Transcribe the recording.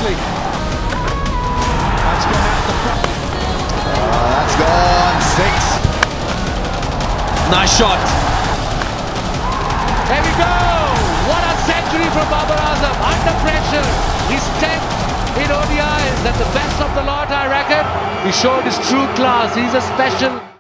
nicely. That's gone out the front. That's gone. 6. Nice shot. There we go! What a century from Babar Azam. Under pressure. He's 10th in ODIs. That's the best of the lot, I reckon. He showed his true class. He's a special.